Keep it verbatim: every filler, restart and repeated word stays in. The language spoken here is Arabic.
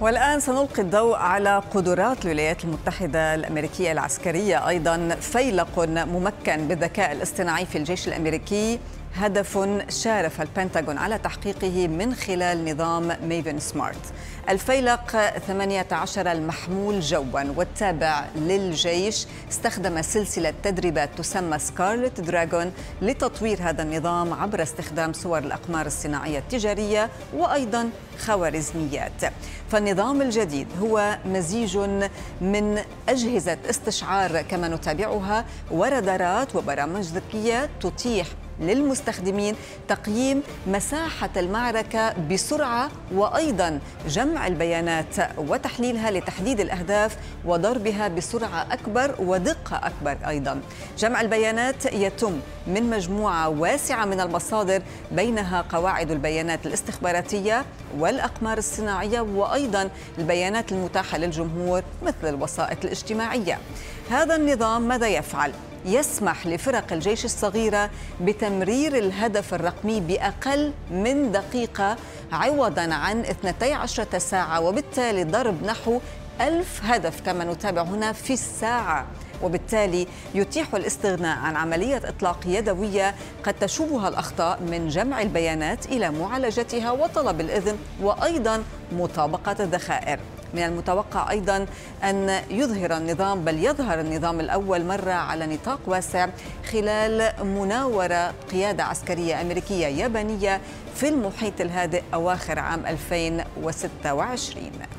والآن سنلقي الضوء على قدرات الولايات المتحدة الأمريكية العسكرية. أيضا فيلق ممكن بالذكاء الاصطناعي في الجيش الأمريكي، هدف شارف البنتاغون على تحقيقه من خلال نظام ميفن سمارت. الفيلق ثمانية عشر المحمول جوا والتابع للجيش استخدم سلسلة تدريبات تسمى سكارلت دراغون لتطوير هذا النظام عبر استخدام صور الأقمار الصناعية التجارية وأيضا خوارزميات. فالنظام الجديد هو مزيج من أجهزة استشعار كما نتابعها ورادارات وبرامج ذكية تتيح للمستخدمين تقييم مساحة المعركة بسرعة وأيضا جمع البيانات وتحليلها لتحديد الأهداف وضربها بسرعة أكبر ودقة أكبر. أيضا جمع البيانات يتم من مجموعة واسعة من المصادر، بينها قواعد البيانات الاستخباراتية والأقمار الصناعية وأيضا البيانات المتاحة للجمهور مثل الوسائط الاجتماعية. هذا النظام ماذا يفعل؟ يسمح لفرق الجيش الصغيرة بتمرير الهدف الرقمي بأقل من دقيقة عوضاً عن اثنتي عشرة ساعة، وبالتالي ضرب نحو ألف هدف كما نتابع هنا في الساعة، وبالتالي يتيح الاستغناء عن عملية إطلاق يدوية قد تشوبها الأخطاء من جمع البيانات إلى معالجتها وطلب الإذن وأيضاً مطابقة الذخائر. من المتوقع أيضاً أن يظهر النظام بل يظهر النظام الأول مرة على نطاق واسع خلال مناورة قيادة عسكرية أمريكية يابانية في المحيط الهادئ أواخر عام ألفين وستة وعشرين.